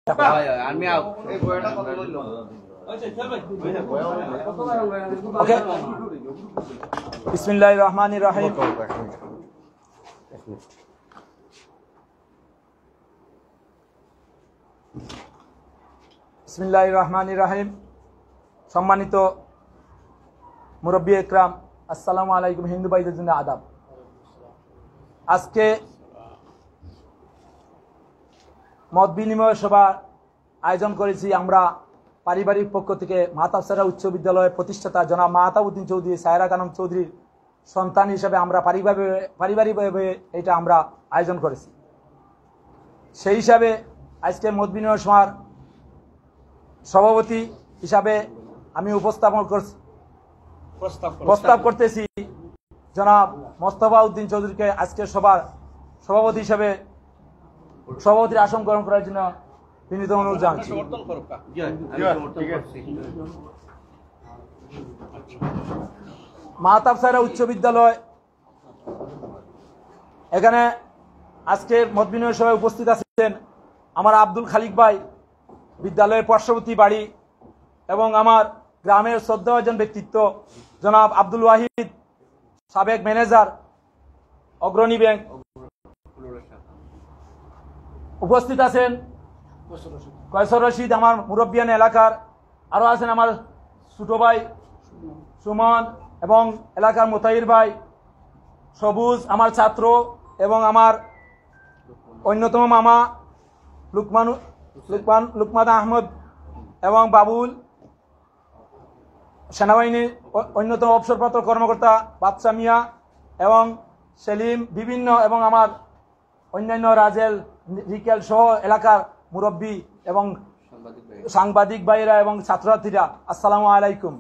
বিসমিল্লাহির রহমানির রহিম। বিসমিল্লাহির রহমানির রহিম। সম্মানিত মুরব্বী একরাম, আসসালামু আলাইকুম। হিন্দু ভাইদের জন্য আদাব। আজকে মত বিনিময় সভা আয়োজন করেছি আমরা পারিবারিক পক্ষ থেকে মাহতাব উচ্চ বিদ্যালয়ের প্রতিষ্ঠাতা জনাব মাহতাবউদ্দিন চৌধুরী, সায়রা খানম চৌধুরীর সন্তান হিসেবে আমরা পারিবারিকভাবে এটা আমরা আয়োজন করেছি। সেই হিসাবে আজকে মত বিনিময় সভার সভাপতি হিসাবে আমি প্রস্তাব করতেছি জনাব মোস্তফা উদ্দিন চৌধুরীকে আজকের সভার সভাপতি হিসাবে সভাপতির আসন গ্রহণ করার জন্য বিনীত অনুরোধ জানাচ্ছি। মাহতাব সায়রা উচ্চ বিদ্যালয়, এখানে আজকের মত বিনিময় সভায় উপস্থিত আছেন আমার আব্দুল খালিক ভাই, বিদ্যালয়ের পার্শ্ববর্তী বাড়ি, এবং আমার গ্রামের শ্রদ্ধাভাজন ব্যক্তিত্ব জনাব আব্দুল ওয়াহিদ, সাবেক ম্যানেজার, অগ্রণী ব্যাংক। উপস্থিত আছেন কয়সর রশিদ, আমার মুরব্বিয়ান এলাকার। আরও আছেন আমার ছোট ভাই সুমন এবং এলাকার মোতাহির ভাই, সবুজ আমার ছাত্র, এবং আমার অন্যতম মামা লুকমান আহমদ, এবং বাবুল, সেনাবাহিনীর অন্যতম অবসরপ্রাপ্ত কর্মকর্তা বাদশা মিয়া, এবং সেলিম বিভিন্ন, এবং আমার অন্যান্য রাজেল, রিকেল সহ এলাকার মুরব্বী এবং সাংবাদিক ভাইরা এবং ছাত্রছাত্রীরা, আসসালামু আলাইকুম।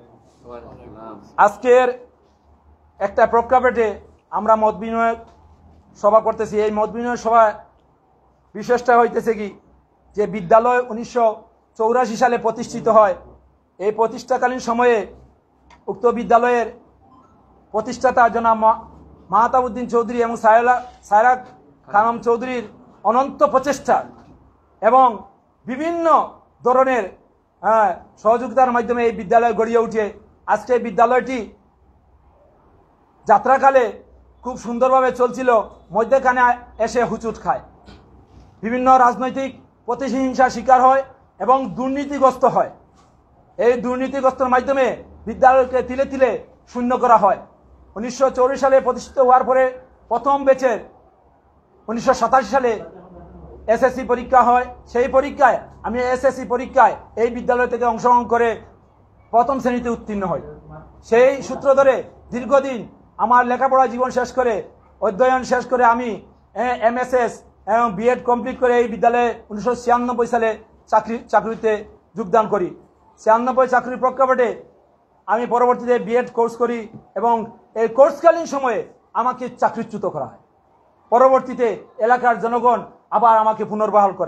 আজকের একটা প্রেক্ষাপটে আমরা মত বিনিময় সভা করতেছি। এই মত বিনিময় সভা বিশেষটা হইতেছে কি, যে বিদ্যালয় 1984 সালে প্রতিষ্ঠিত হয়। এই প্রতিষ্ঠাকালীন সময়ে উক্ত বিদ্যালয়ের প্রতিষ্ঠাতা জনাব মাহতাবউদ্দিন চৌধুরী এবং সায়রা খানম চৌধুরীর অনন্ত প্রচেষ্টা এবং বিভিন্ন ধরনের সহযোগিতার মাধ্যমে এই বিদ্যালয় গড়িয়ে উঠে আজকে বিদ্যালয়টি যাত্রাকালে খুব সুন্দরভাবে চলছিল, মধ্যখানে এসে হুচুট খায়, বিভিন্ন রাজনৈতিক প্রতিহিংসার শিকার হয় এবং দুর্নীতিগ্রস্ত হয়। এই দুর্নীতিগ্রস্তের মাধ্যমে বিদ্যালয়কে তিলে তিলে শূন্য করা হয়। 1984 সালে প্রতিষ্ঠিত হওয়ার পরে প্রথম ব্যাচের 1987 সালে এসএসসি পরীক্ষা হয়। সেই পরীক্ষায় আমি এসএসসি পরীক্ষায় এই বিদ্যালয় থেকে অংশগ্রহণ করে প্রথম শ্রেণীতে উত্তীর্ণ হই। সেই সূত্র ধরে দীর্ঘদিন আমার লেখাপড়া জীবন শেষ করে, অধ্যয়ন শেষ করে আমি এমএসএস এবং বিএড কমপ্লিট করে এই বিদ্যালয়ে 1996 সালে চাকরিতে যোগদান করি। 96 চাকরির প্রেক্ষাপটে আমি পরবর্তীতে বিএড কোর্স করি এবং এই কোর্সকালীন সময়ে আমাকে চাকরিচ্যুত করা হয়। পরবর্তীতে এলাকার জনগণ আবার আমাকে পুনর্বহাল করে।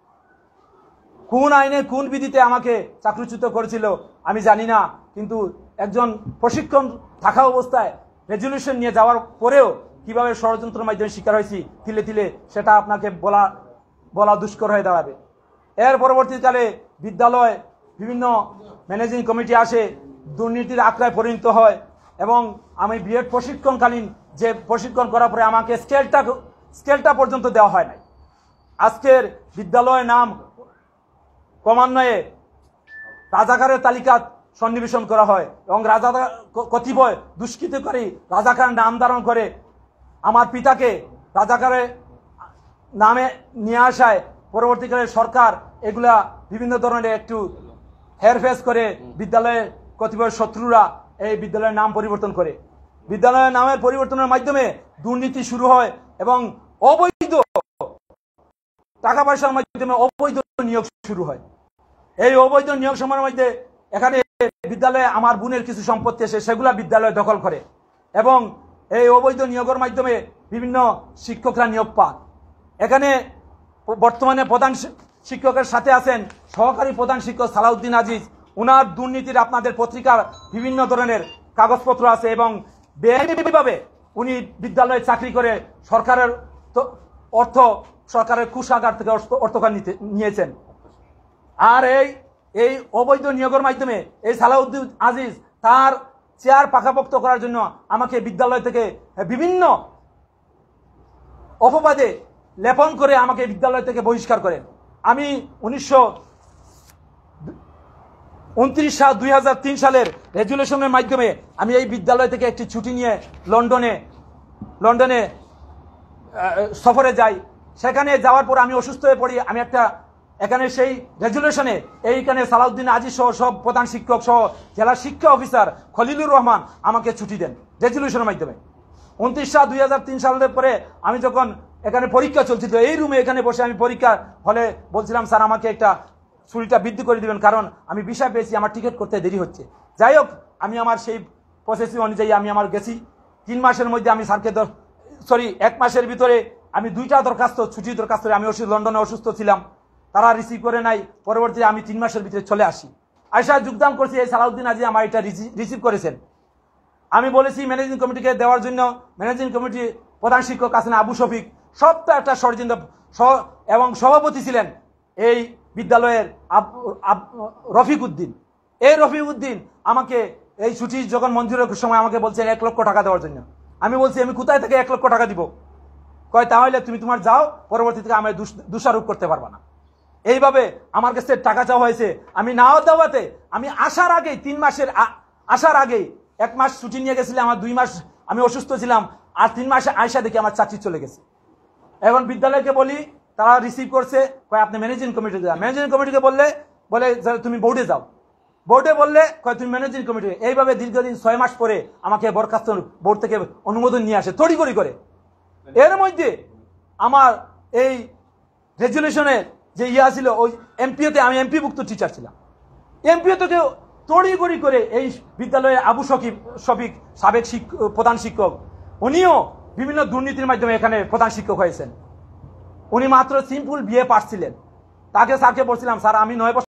কোন আইনে কোন বিধিতে আমাকে চাকরিচ্যুত করেছিল আমি জানি না, কিন্তু একজন প্রশিক্ষণ থাকা অবস্থায় রেজলিউশন নিয়ে যাওয়ার পরেও কিভাবে ষড়যন্ত্রের মাধ্যমে শিকার হয়েছি তিলে তিলে, সেটা আপনাকে বলা দুষ্কর হয়ে দাঁড়াবে। এর পরবর্তীকালে বিদ্যালয় বিভিন্ন ম্যানেজিং কমিটি আসে, দুর্নীতির আখড়ায় পরিণত হয় এবং আমি বিএড প্রশিক্ষণকালীন যে প্রশিক্ষণ করার পরে আমাকে স্কেলটা পর্যন্ত দেওয়া হয় নাই। আজকের বিদ্যালয়ের নাম ক্রমান্বয়ে রাজাকারের তালিকা সন্নিবেশন করা হয় এবং কতিপয় দুষ্কৃতকারী রাজাকার নাম ধারণ করে আমার পিতাকে রাজাকারের নামে নিয়ে আসায় পরবর্তীকালে সরকার এগুলা বিভিন্ন ধরনের একটু হেরফের করে বিদ্যালয়ের কতিপয় শত্রুরা এই বিদ্যালয়ের নাম পরিবর্তন করে। বিদ্যালয়ের নামের পরিবর্তনের মাধ্যমে দুর্নীতি শুরু হয় এবং অবৈধ টাকা পয়সার মাধ্যমে অবৈধ নিয়োগ শুরু হয়। এই অবৈধ নিয়োগ সময়ের মধ্যে এখানে বিদ্যালয়ে আমার বোনের কিছু সম্পত্তি এসে সেগুলা বিদ্যালয় দখল করে এবং এই অবৈধ নিয়োগের মাধ্যমে বিভিন্ন শিক্ষকরা নিয়োগ পান। এখানে বর্তমানে প্রধান শিক্ষকের সাথে আছেন সহকারী প্রধান শিক্ষক সালাউদ্দিন আজিজ। উনার দুর্নীতির আপনাদের পত্রিকার বিভিন্ন ধরনের কাগজপত্র আছে এবং বেআইনিভাবে উনি বিদ্যালয়ে চাকরি করে সরকারের অর্থ, সরকারের কোষাগার থেকে অর্থকার নিয়েছেন। আর এই অবৈধ নিয়োগের মাধ্যমে এই সালাউদ্দিন আজিজ তার চেয়ার পাকাপোক্ত করার জন্য আমাকে বিদ্যালয় থেকে বিভিন্ন অপবাদে লেপন করে আমাকে বিদ্যালয় থেকে বহিষ্কার করেন। আমি 2003 সালের রেজুলেশনের মাধ্যমে আমি এই বিদ্যালয় থেকে একটি ছুটি নিয়ে লন্ডনে সফরে যাই। সেখানে যাওয়ার পর আমি অসুস্থ হয়ে পড়ি। আমি এখানে সেই রেজুলেশনে এইখানে সালাউদ্দিন আজিজ সহ সব প্রধান শিক্ষক সহ জেলা শিক্ষা অফিসার খলিলুর রহমান আমাকে ছুটি দেন রেজুলেশনের মাধ্যমে। 29/7/2003 সালের পরে আমি যখন এখানে পরীক্ষা চলছিল, এই রুমে এখানে বসে আমি পরীক্ষা হলে বলছিলাম, স্যার আমাকে একটা ছুটিটা বৃদ্ধি করে দিবেন, কারণ আমি ভিসা পেয়েছি, আমার টিকিট করতে দেরি হচ্ছে। যাই হোক, আমি আমার সেই প্রসেসিং অনুযায়ী আমি আমার গেছি। 3 মাসের মধ্যে আমি স্যারকে 1 মাসের ভিতরে আমি 2টা ছুটি দরখাস্ত আমি লন্ডনে অসুস্থ ছিলাম, তারা রিসিভ করে নাই। পরবর্তীতে আমি 3 মাসের ভিতরে চলে আসি, আয়সা যোগদান করছি। এই সালাউদ্দিন আজিজ আমার এটা রিসিভ করেছেন। আমি বলেছি ম্যানেজিং কমিটিকে দেওয়ার জন্য। ম্যানেজিং কমিটি প্রধান শিক্ষক আছেন আবু শফিক, সবটা একটা ষড়যন্ত্র, এবং সভাপতি ছিলেন এই বিদ্যালয়ের রফিক উদ্দিন। এই রফিক উদ্দিন আমাকে এই ছুটি যখন মঞ্জুরের সময় আমাকে বলছেন 1 লক্ষ টাকা দেওয়ার জন্য। আমি বলছি আমি কোথায় থেকে 1 লক্ষ টাকা দিব? কয় তাহলে তুমি তোমার যাও, পরবর্তী থেকে আমি দোষারোপ করতে পারবা না। এইভাবে আমার কাছে টাকা চাওয়া হয়েছে। আমি নাও দেওয়াতে আমি আসার আগেই 3 মাসের আসার আগেই 1 মাস ছুটি নিয়ে গেছিলাম। আমার 2 মাস আমি অসুস্থ ছিলাম, আর 3 মাসে আয়সা দেখে আমার চাকরি চলে গেছে। এখন বিদ্যালয়কে বলি, তারা রিসিভ করছে, কয় আপনি ম্যানেজিং কমিটি যাও। ম্যানেজিং কমিটিকে বলে তুমি বোর্ডে যাও। বোর্ডে বললে কয় তুমি ম্যানেজিং কমিটি। এইভাবে দীর্ঘদিন 6 মাস পরে আমাকে বরখাস্ত বোর্ড থেকে অনুমোদন নিয়ে আসে তড়িঘড়ি করে। এর মধ্যে আমার এই রেজুলেশনের যে ছিল, ওই এমপিওতে আমি এমপিভুক্ত টিচার ছিলাম। এমপিও থেকে তড়িঘড়ি করে এই বিদ্যালয়ে আবু শফিক সাবেক প্রধান শিক্ষক, উনিও বিভিন্ন দুর্নীতির মাধ্যমে এখানে প্রধান শিক্ষক হয়েছেন। উনি মাত্র সিম্পল বিএ পাস ছিলেন। তাকে স্যারকে বলছিলাম, স্যার আমি 9 বছর